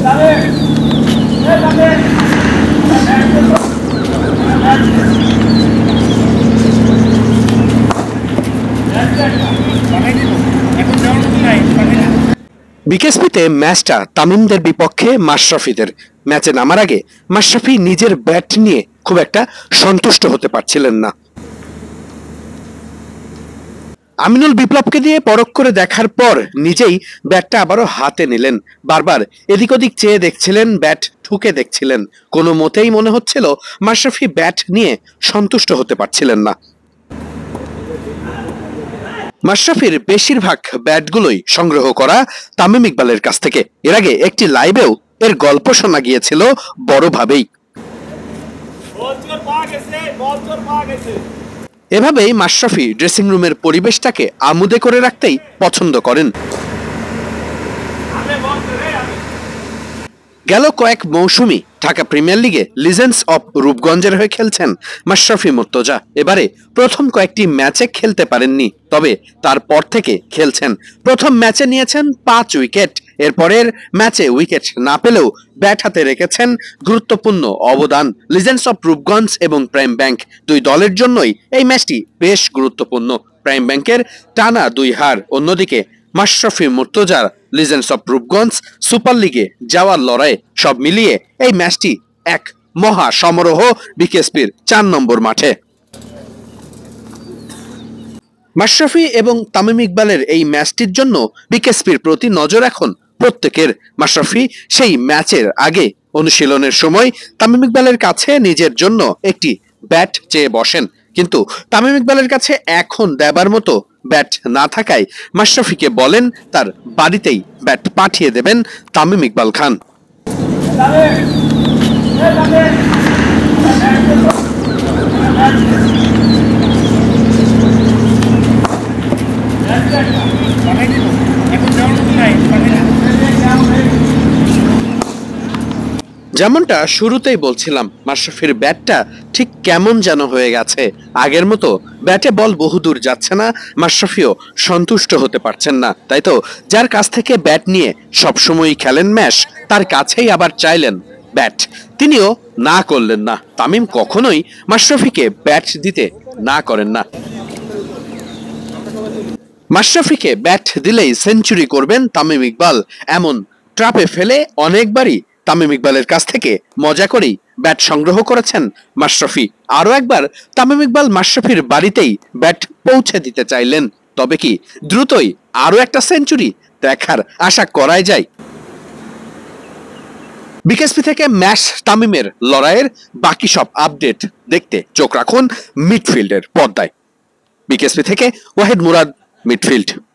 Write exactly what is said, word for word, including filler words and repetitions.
বিকেএসপিতে ম্যাচটা তামিমদের বিপক্ষে মাশরাফিদের। ম্যাচে নামার আগে মাশরাফি নিজের ব্যাট নিয়ে খুব একটা সন্তুষ্ট হতে পারছিলেন না। আমিনুল বিপ্লবকে দিয়ে পরখ করে দেখার পর নিজেই ব্যাটটা আবারও হাতে নিলেন। বারবার এদিক ওদিক চেয়ে দেখছিলেন, ব্যাট ঠুকে দেখছিলেন। কোনো মতেই মনে হচ্ছিল মাশরাফি ব্যাট নিয়ে সন্তুষ্ট হতে পারছিলেন না। মাশরাফির বেশিরভাগ ব্যাটগুলোই সংগ্রহ করা তামিম ইকবালের কাছ থেকে। এর আগে একটি লাইভেও এর গল্প শোনা গিয়েছিল বড়ভাবেই। এভাবেই মাশরাফি ড্রেসিং রুমের পরিবেশটাকে আমোদে করে রাখতেই পছন্দ করেন। গেল কয়েক মৌসুমি ঢাকা প্রিমিয়ার লিগে লিজেন্ডস অব রূপগঞ্জের হয়ে খেলছেন মাশরাফি মোর্তজা। এবারে প্রথম কয়েকটি ম্যাচে খেলতে পারেননি, তবে তারপর থেকে খেলছেন। প্রথম ম্যাচে নিয়েছেন পাঁচ উইকেট। এরপরের ম্যাচে উইকেট না পেলেও ব্যাট হাতে রেখেছেন গুরুত্বপূর্ণ অবদান। লিজেন্ডস অব রূপগঞ্জ এবং প্রাইম ব্যাংক দুই দলের জন্যই এই ম্যাচটি বেশ গুরুত্বপূর্ণ। প্রাইম ব্যাংকের টানা দুই হার, অন্যদিকে মাশরাফি মোর্তজার লিজেন্ডস অব রূপগঞ্জ সুপার লিগে যাওয়ার লড়াই, সব মিলিয়ে এই ম্যাচটি এক মহা সমারোহ বিকেএসপির চার নম্বর মাঠে। মাশরাফি এবং তামিম ইকবালের এই ম্যাচটির জন্য বিকেএসপির প্রতি নজর এখন প্রত্যেকের। মাশরাফি সেই ম্যাচের আগে অনুশীলনের সময় তামিম ইকবালের কাছে নিজের জন্য একটি ব্যাট চেয়ে বসেন, কিন্তু তামিম ইকবালের কাছে এখন দেবার মতো ব্যাট না থাকায় মাশরাফিকে বলেন তার বাড়িতেই ব্যাট পাঠিয়ে দেবেন তামিম ইকবাল খান। যেমনটা শুরুতেই বলছিলাম, মাশরাফির ব্যাটটা ঠিক কেমন যেন হয়ে গেছে। আগের মতো ব্যাটে বল বহুদূর যাচ্ছে না, মাশরাফিও সন্তুষ্ট হতে পারছেন না। তাই তো যার কাছ থেকে ব্যাট নিয়ে সবসময়ই খেলেন ম্যাচ, তার কাছেই আবার চাইলেন ব্যাট, তিনিও না করলেন না। তামিম কখনোই মাশরাফিকে ব্যাট দিতে না করেন না। মাশরাফিকে ব্যাট দিলেই সেঞ্চুরি করবেন তামিম ইকবাল, এমন ট্রাপে ফেলে অনেকবারই তামিম ইকবালের কাছ থেকে মজা করেই ব্যাট সংগ্রহ করেছেন মাশরাফি। আরো একবার তামিম ইকবাল মাশরাফির বাড়িতেই ব্যাট পৌঁছে দিতে চাইলেন। তবে কি দ্রুতই আরো একটা সেঞ্চুরি দেখার আশা করাই যায়। বিকেএসপি থেকে ম্যাচ তামিমের লড়াইয়ের বাকি সব আপডেট দেখতে চোখ রাখুন মিডফিল্ডের পর্দায়। বিকেএসপি থেকে ওয়াহিদ মুরাদ, মিডফিল্ড।